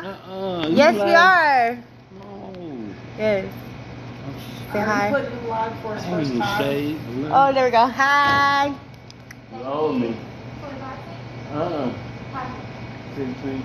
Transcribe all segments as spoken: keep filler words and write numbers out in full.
Uh-uh. Yes, we are. No. Yes. Say hi. Put him live for his first time. Oh, there we go. Hi. You owe me. Uh-uh. Six feet.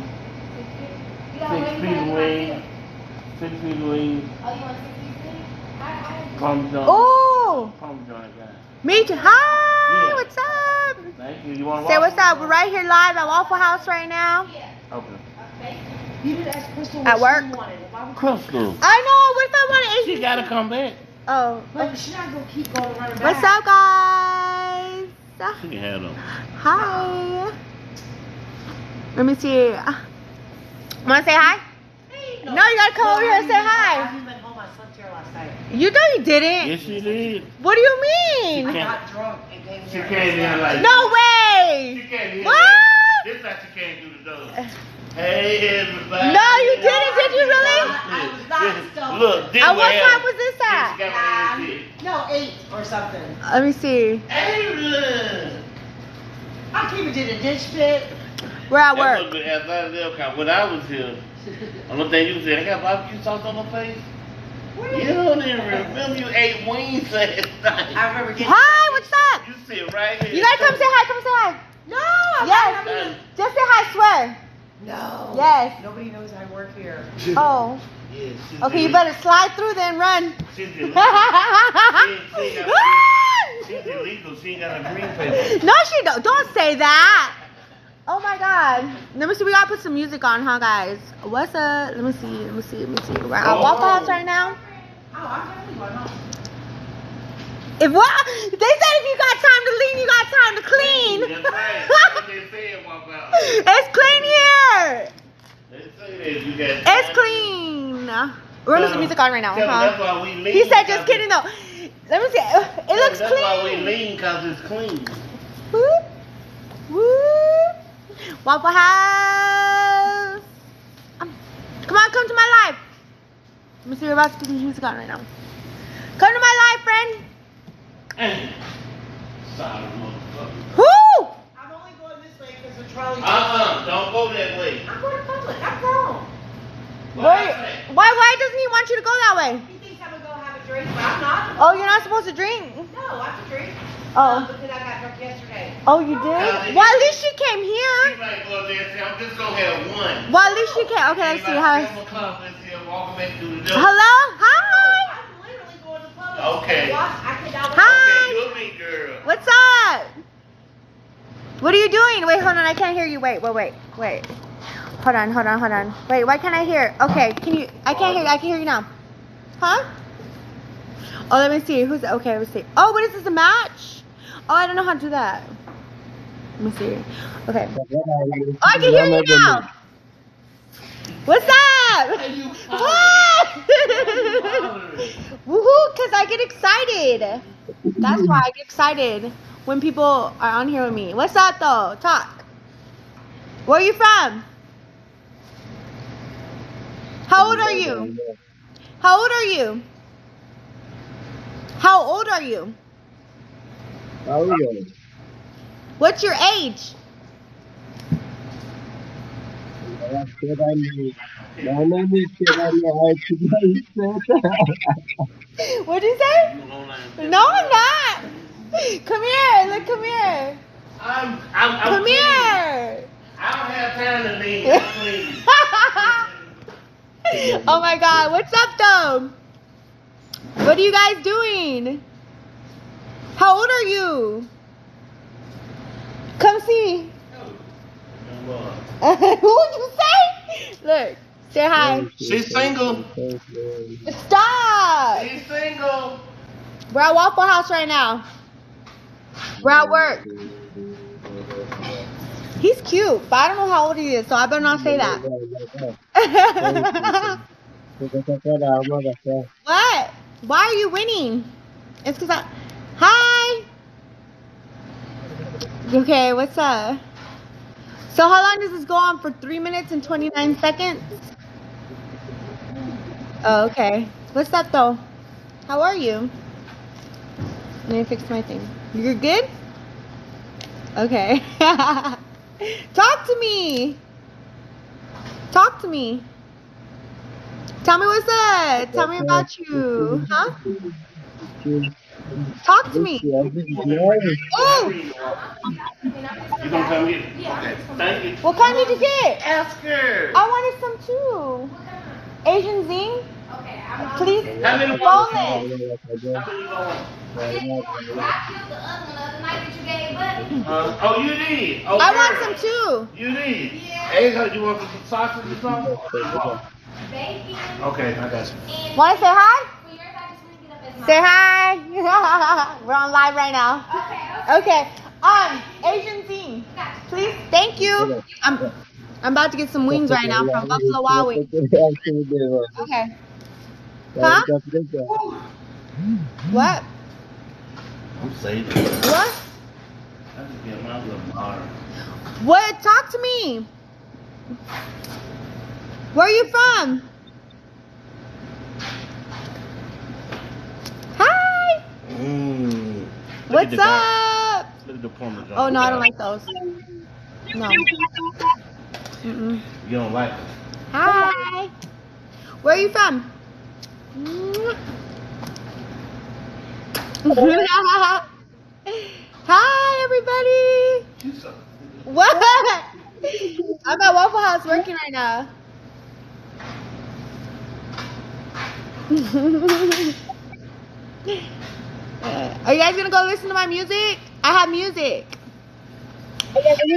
Six feet away. Six feet away. Oh, you want six feet? Parmesan. Oh. Parmesan guy. Me too. Hi. Yeah. What's up? Thank you. You want to Say what's up. We're right here live at Waffle House right now. Okay. You didn't ask Crystal At what work? she wanted. Why would Crystal. I know. What if I want to She gotta come back. Oh. But she's not gonna keep going running back. What's up, guys? She can have them. Hi. Let me see. Want to say hi? Hey, No, you gotta come over here and say I hi. haven't even been home. I slept here last night. You know you didn't. Yes, she did. What do you mean? I can't- got drunk and came She here. came in like No She way. came in What? like this. How she came through the door. Hey, everybody. No, you didn't. Did you really? I was not still. Look, this At what happened. time was this She at? got my ass hit. No, eight or something. Let me see. Hey, look. I came and did a ditch pit. We're at That work. must be after I left, 'cause when I was here, only thing you said, I got barbecue sauce on my face. You don't even remember you ate wings last night. I remember getting. Hi, what's up? You sit right here. You gotta come say hi. Come say hi. No. I'm Yes. not even- Just say hi. Swear. No. Yes. Nobody knows I work here. Oh. Yeah, she's Okay, you illegal. better slide through then run. She's illegal. She, she, got, she's illegal. She ain't got a green paper. No, she don't. Don't say that. Oh my God. Let me see. We gotta put some music on, huh, guys? What's up? Let me see. Let me see. Let me see. We're at Oh. Waffle House right now. Oh, I'm definitely going home. If what? They said if you got time to lean, you got time to clean. That's right. That's what they said, walk out. It's clean here. They say that you got It's time. clean. We're gonna put some music on right now, Tell them huh? That's why we lean. He said, just 'cause kidding though. Let me see. It That's looks That's why we clean. lean, because it's clean. Woo. Woo. Waffle House. Um, come on, come to my live. Let me see. We're about to put some music on right now. Come to my live, friend. Hey. Sorry, motherfucker. Woo. I'm only going this way because the trolley. Uh-uh, don't go that way. I'm going to public. I'm grown. What Why, I say? why, why doesn't he want you to go that way? He thinks I'm gonna go have a drink, but I'm not. Oh, you're not supposed to drink. No, I have to drink. Oh. Um, because I got drunk yesterday. Oh, you did? Well, at least she came She here. might go there and say, I'm just gonna have one. Well, at least she came. Okay, let's see. How? Seven o'clock, let's see her walking back through the door. Hello? Hi. I'm literally going to public. Okay. Watch, I cannot. Hi. Okay, you're me, girl. What's up? What are you doing? Wait, hold on. I can't hear you. Wait, wait, wait, wait. Hold on, hold on, hold on. Wait, why can't I hear? Okay, can you? I can't hear you. I can hear you now. Huh? Oh, let me see. Who's okay? Let's see. Oh, what is this? A match? Oh, I don't know how to do that. Let me see. Okay. Oh, I can hear you now. What's up? What? Woohoo! Cause I get excited. That's why I get excited when people are on here with me. What's up, though? Talk. Where are you from? How old are you? How old are you? How old are you? How are you? What's your age? My name is What'd you say? No, I'm not. Come here. Look, come here. I'm, I'm, I'm Come clean. here. I don't have time to leave. I'm clean. Oh my God. What's up, though? What are you guys doing? How old are you? Come see. Who would you say? Look, say hi. She's single. Stop. She's single. We're at Waffle House right now. We're at work. He's cute, but I don't know how old he is, so I better not say that. What? Why are you winning? It's because I... Hi! Okay, what's up? So how long does this go on? For three minutes and twenty-nine seconds? Oh, okay. What's up, though? How are you? Let me fix my thing. You're good? Okay. Talk to me. Talk to me. Tell me what's up. Tell me about you. Huh? Talk to me. Oh! You gonna come get it? Okay. Thank you. What kind did you get? Ask her. I wanted some too. Asian zing? Okay, I'm not. Please. How many Roll bowls? it. How many bowls? I killed the other one the other night that you gave Buddy. Uh, oh, you did. Oh, I girl. want some too. You did. Yeah. Hey, you want some sausage or something? Bacon. Okay, I got you. And Want to say hi? for yours, I just want to get up as Say mine. hi. We're on live right now. Okay, okay. Okay. Um, Asian zing. Gotcha. Please. Thank you. I'm I'm about to get some wings right now from Buffalo Wild Wings. Okay. Huh? What? I'm saving. What? I just get my little water. What? Talk to me. Where are you from? Hi. Mmm. What's up? Look at the Parmesan. Oh no, I don't like those. No. Mm-mm. You don't like it? Hi. Where are you from? Hi, everybody. What? I'm at Waffle House working right now. Uh, are you guys gonna go listen to my music? I have music. I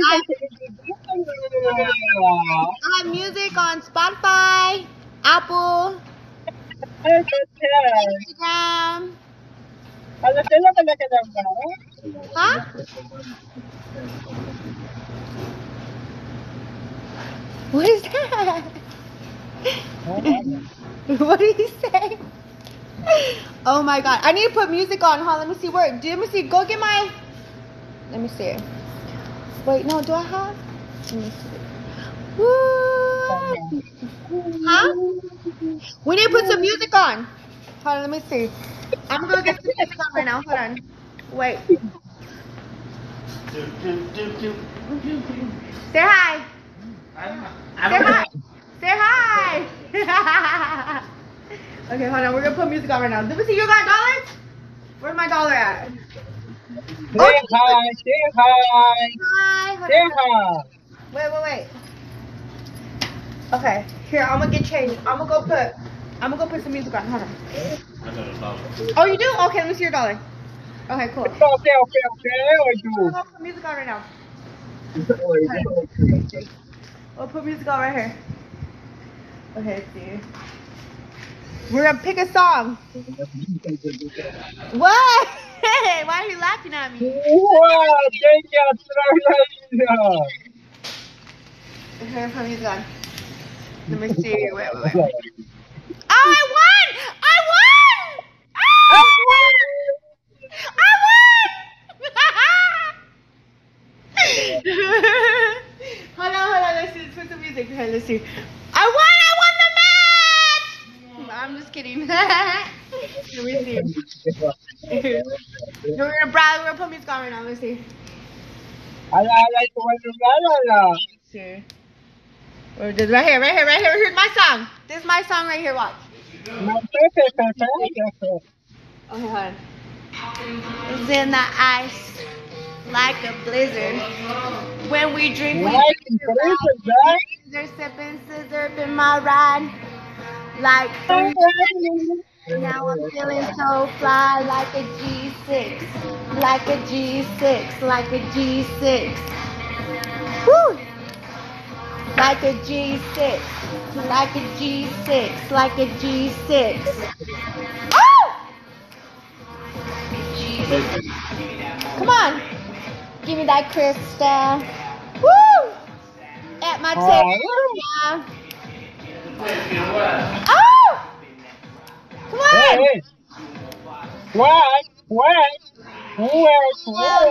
have music on Spotify, Apple, Instagram. Huh? What is that? What did he say? Oh my god. I need to put music on. Huh? Let me see where. Let me see. Go get my. Let me see. Wait, no. Do I have? Let me see. Woo. Huh? We need to put some music on. Hold on. Let me see. I'm gonna go get some music on right now. Hold on. Wait. Say hi. Say hi. Say hi. Okay, hold on. We're gonna put music on right now. Let me see. You got dollars? Where's my dollar at? Say hi, say hi, Hi. Hold say on. hi. Wait, wait, wait. Okay. Here, I'm gonna get changed. I'm gonna go put. I'm gonna go put some music on. Hold on. I got a dollar. Oh, you do? Okay. Let me see your dollar. Okay, cool. Okay, okay, okay, I'm okay. gonna go put music on right now. We'll put music on right here. Okay, let's see. We're gonna pick a song. What? Why are you laughing at me? Wow, thank you, Australia. Okay, put music on. Let me see. Wait, wait, wait. Oh, I won! I won! Oh! I won! Hold on, hold on. Let's see. Let's put some music. Okay, let's see. I won! I won the match! I'm just kidding. Let me see. We're gonna browse. We're gonna put music on right now. Let's see. I like to watch the Let's see. Where it is? Right here, right here, right here. Here's my song. This is my song right here. Watch. Okay, hold on. It's in the ice like a blizzard. When we drink, we Like drink a it blizzard, right. Scissor sipping, scissor in my ride. Like three. Now I'm feeling so fly, like a G six, like a G six, like a G six. Woo! Like a G six, like a G six, like a G six. Oh! Come on. Give me that crystal. Woo! At my table. Yeah. Oh! Come on. Hey, what? What? What? What?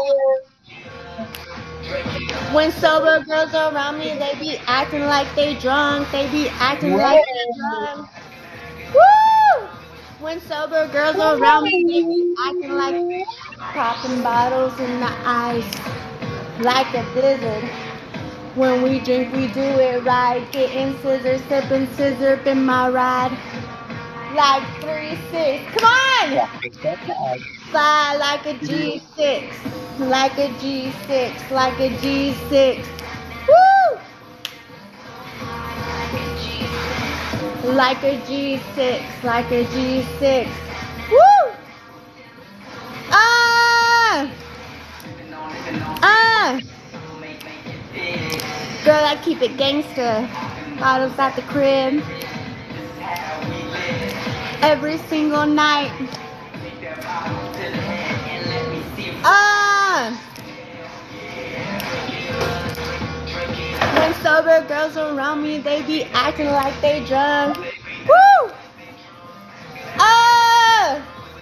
When sober girls around me, they be acting like they drunk. They be acting like they drunk. Woo! When sober girls around me, they be acting like popping bottles in the ice, like a blizzard. When we drink, we do it right. Getting scissors, sipping scissor in my ride. Like three six. Come on! Fly like a G six. Like a G six. Like a G six. Woo! Like a G six. Like a G six. Woo! Ah! Ah! Girl, I keep it gangster. Bottles at the crib. Every single night. Ah! When sober girls around me, they be acting like they drunk. Woo! Ah!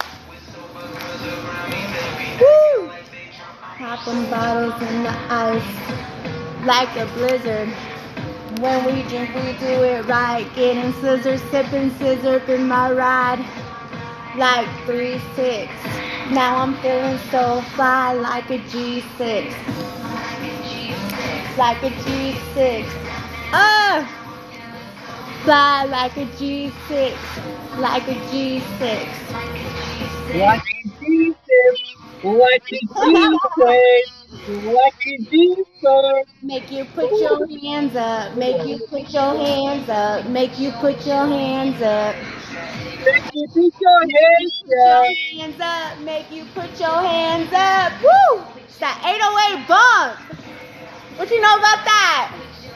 Woo! Popping bottles in the ice like a blizzard. When we drink, we do it right. Getting scissors, sipping scissor in my ride. Like three six. Now I'm feeling so fly like a G six. Like a G six. Ah! Fly like a G six. Like a G six. Like a G six. Like a G six. Like a G six. Make you put your hands up. Make you put your hands up. Make you put your hands up. Make you put your hands up. Hands up. Make you put your hands up. Woo! It's that eight oh eight bump. What you know about that?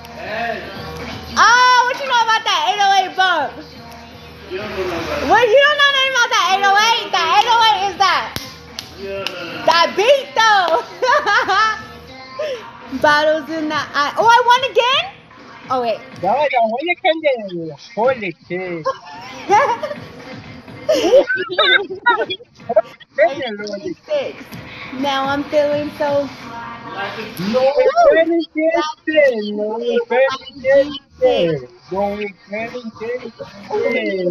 Oh, what you know about that eight oh eight bump? You don't know nothing. What, you don't know nothing about that eight oh eight? That eight oh eight is that. You don't know nothing. That beat though. Bottles in the eye. Oh, I won again? Oh wait. No, no, when you can get it. Holy shit. Six. Now I'm feeling so. No, it's very good. No, it's very good. No, it's very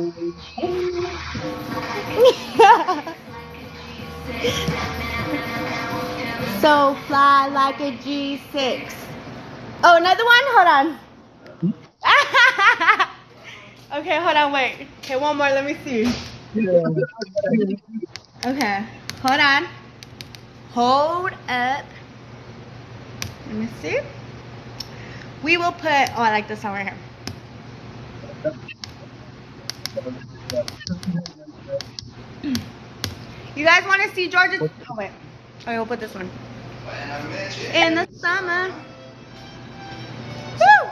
good. So fly like a G six. Oh, another one? Hold on. Okay, hold on, wait. Okay, one more, let me see. Okay, hold on. Hold up. Let me see. We will put, oh, I like this one right here. You guys want to see George's? Oh, wait. Okay, we'll put this one. In the summer. Woo!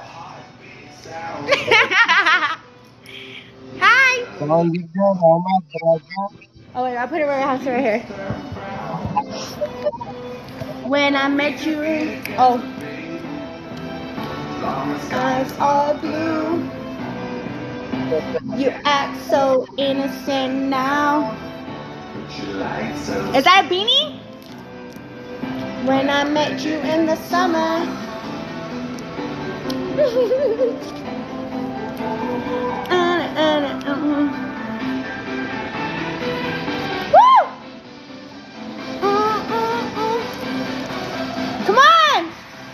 Hi. Oh wait, I'll put it right house right here. When I met you, oh, eyes are blue. You act so innocent now. Is that a beanie? When I met you in the summer. uh, uh, uh, Woo! Uh, uh, uh. Come on!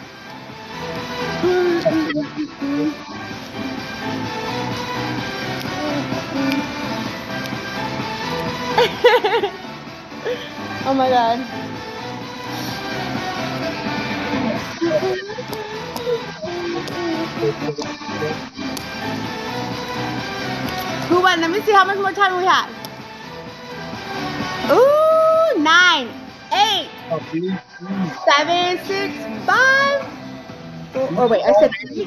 Oh my god. Who won? Let me see how much more time we have. Ooh, nine, eight, seven, six, five. Oh, oh wait, I said three.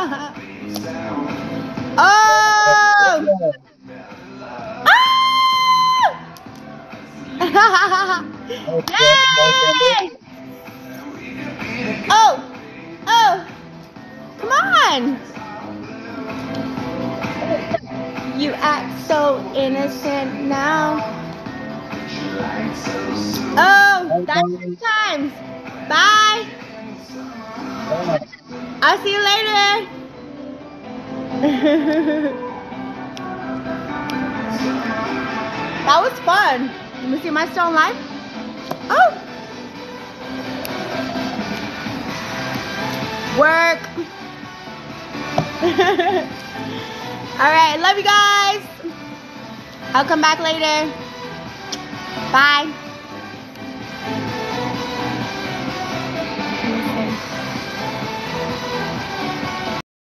Oh! Ah! Yay! Oh! Oh! Come on! You act so innocent now. Oh, that's two times. Bye. I'll see you later. That was fun. Let me see, am I still alive? Oh! Work. Alright, love you guys. I'll come back later. Bye.